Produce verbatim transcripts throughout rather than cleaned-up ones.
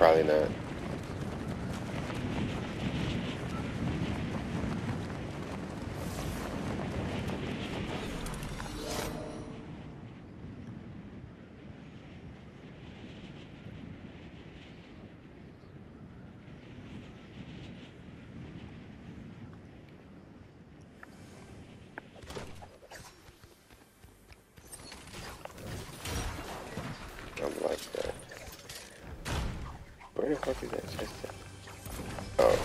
Probably not. I'm like that. Where the fuck is that chest at? Oh.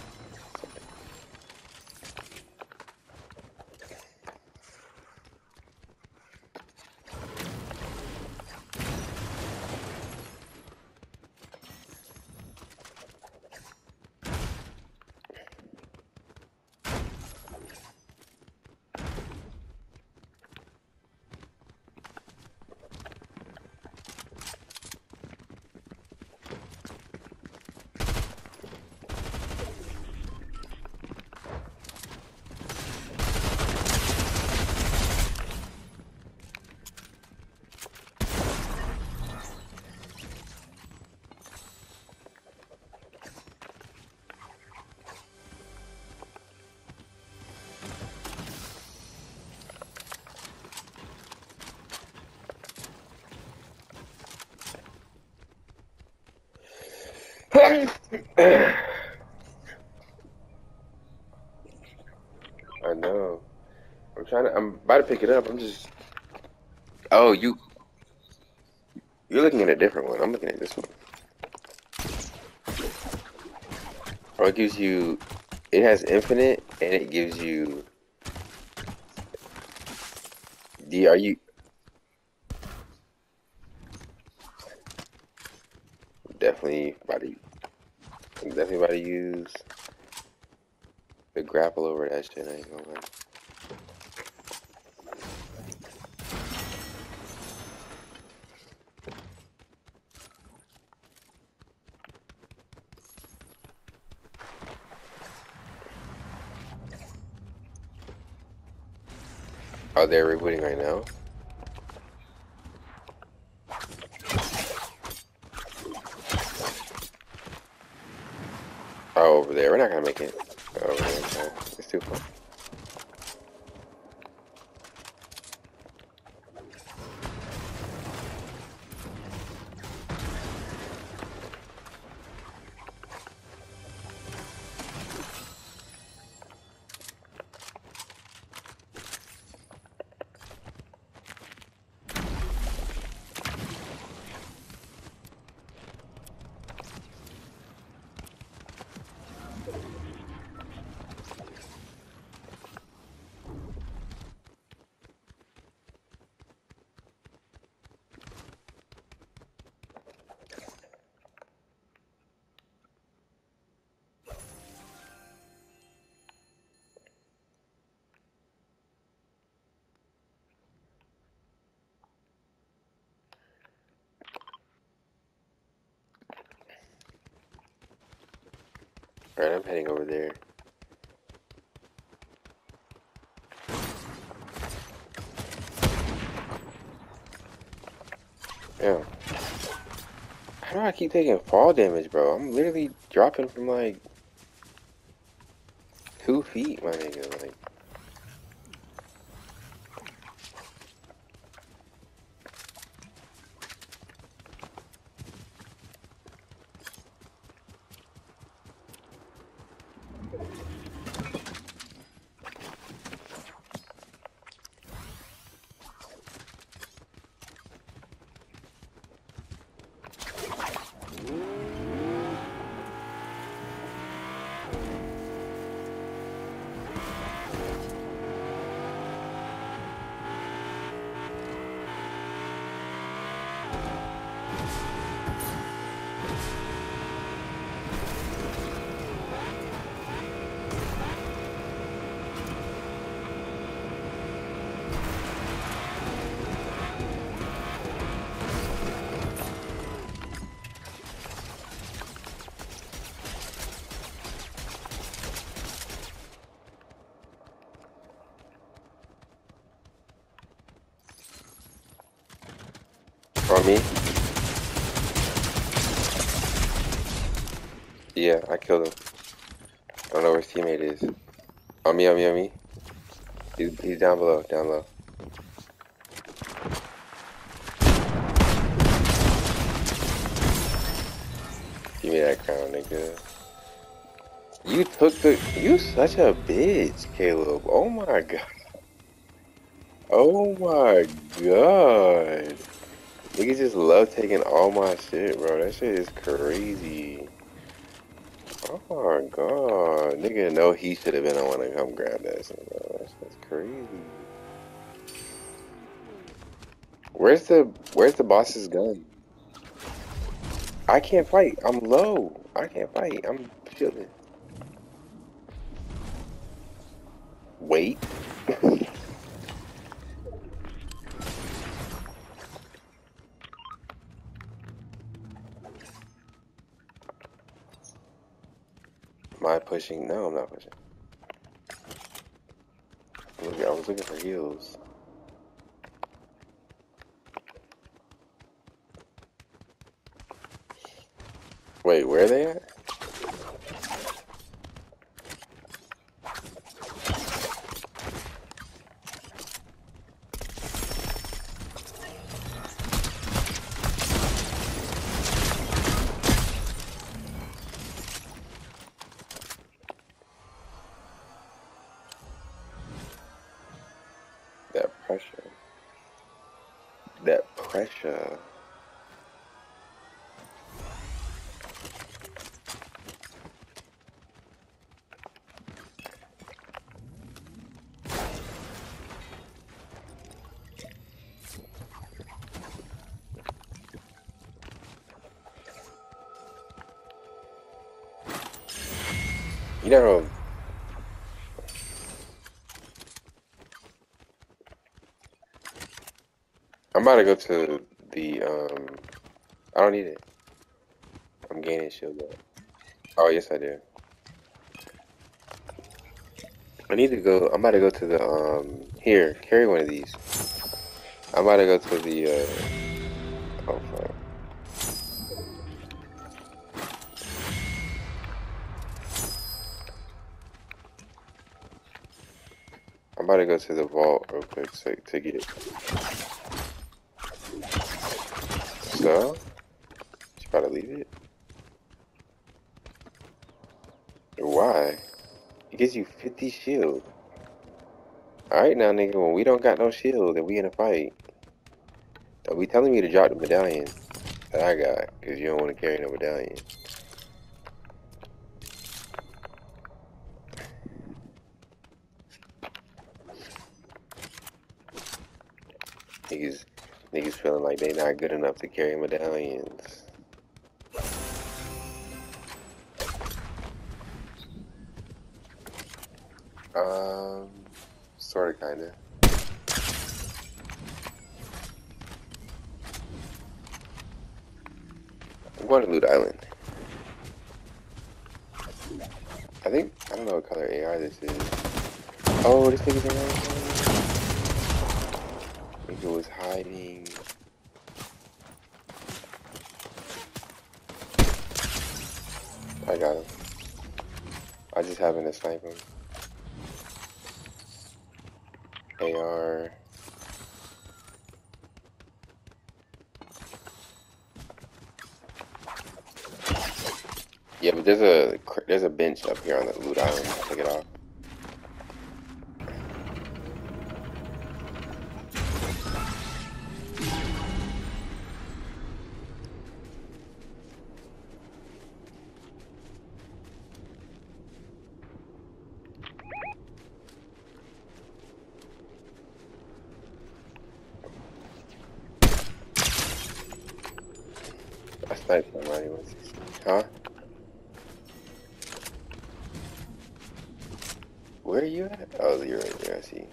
I know. I'm trying to. I'm about to pick it up. I'm just. Oh, you. You're looking at a different one. I'm looking at this one. Oh, it gives you. It has infinite, and it gives you. The are you definitely about to. I'm definitely about to use the grapple over that shit. I ain't gonna lie. Oh, they're rebooting right now. Oh, over there. We're not gonna make it. Oh, over there. Okay. It's too far. Alright, I'm heading over there. Yeah. How do I keep taking fall damage, bro? I'm literally dropping from like two feet, my nigga. Like, on me. Yeah, I killed him. I don't know where his teammate is. On me, on me, on me. He's, he's down below, down low. Give me that crown, nigga. You took the... You such a bitch, Caleb. Oh my god. Oh my god. Niggas just love taking all my shit, bro. That shit is crazy. Oh my god. Nigga, no, he should have been the one to come grab that shit, bro. That shit's crazy. Where's the Where's the boss's gun? I can't fight. I'm low. I can't fight. I'm chilling. Wait. Am I pushing? No, I'm not pushing. Look, I was looking for heals. Wait, where are they at? That pressure. That pressure. You know, I'm about to go to the, um, I don't need it. I'm gaining shield up. Oh, yes, I do. I need to go, I'm about to go to the, um, here, carry one of these. I'm about to go to the, uh, oh, fuck. I'm about to go to the vault real quick to, to get it. So, you about to leave it? Why? It gives you fifty shield. Alright now, nigga, when we don't got no shield and we in a fight, don't be telling me to drop the medallion that I got, because you don't want to carry no medallion. Niggas, niggas feeling like they not good enough to carry medallions. Um, sorta, kinda. I'm going to Loot Island. I think, I don't know what color A R this is. Oh, this nigga's around. Nigga was hiding. I got him. I just happened to snipe him. A R. Yeah, but there's a there's a bench up here on the Loot Island. Take it off. I sniped somebody once. Huh? Where are you at? Oh, you're right there. I see.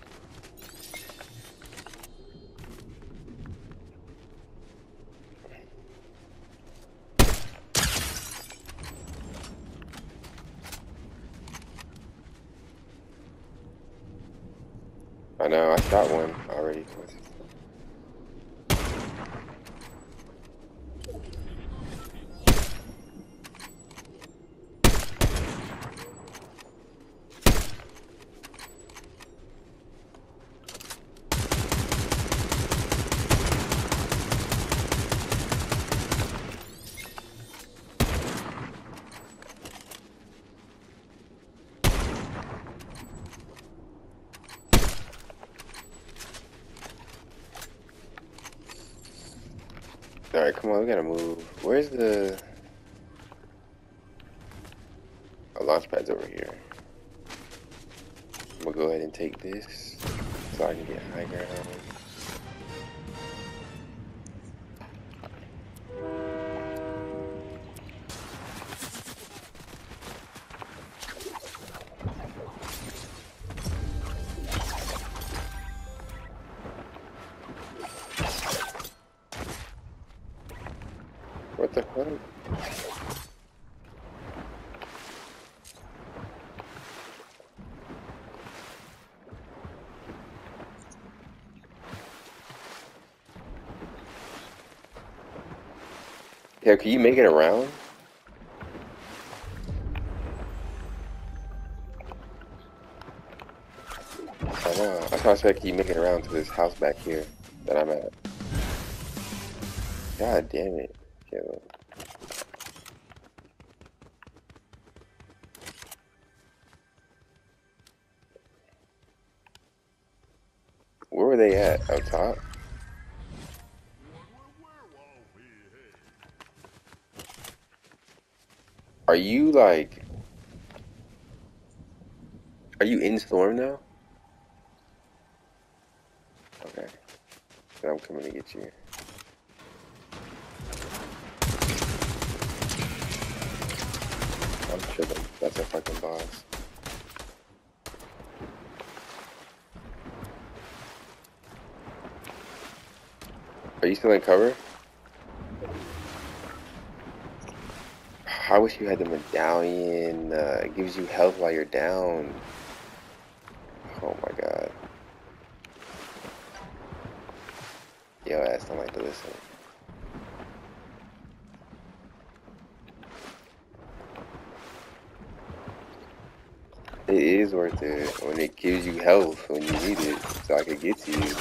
I know. I shot one already. Alright, come on, we gotta move. Where's the... Oh, launch pad's over here. I'm gonna go ahead and take this so I can get high ground. What the fuck? Yeah, can you make it around? I know. I thought I said, can you make it around to this house back here that I'm at? God damn it. Caleb. Where were they at? Up top? Are you like... Are you in Storm now? Okay. Then I'm coming to get you. I'm tripping. That's a fucking boss. Are you still in cover? I wish you had the medallion. Uh, it gives you health while you're down. Oh my god. Yo, ass don't like to listen. It is worth it when it gives you health when you need it, so I could get to you.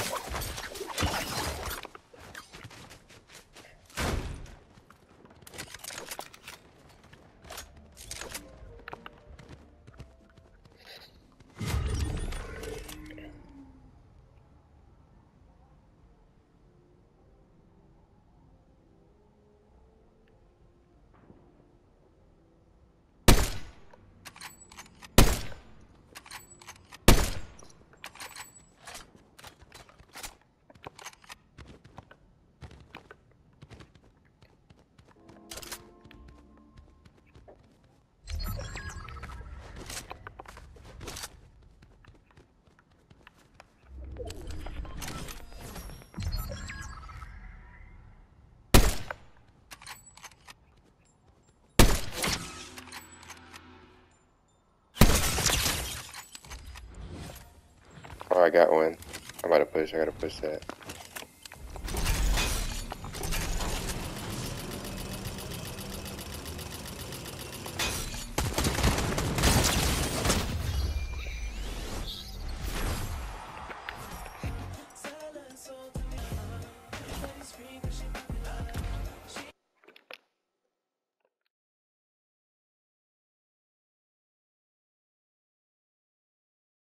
Oh, I got one. I'm about to push. I gotta push that.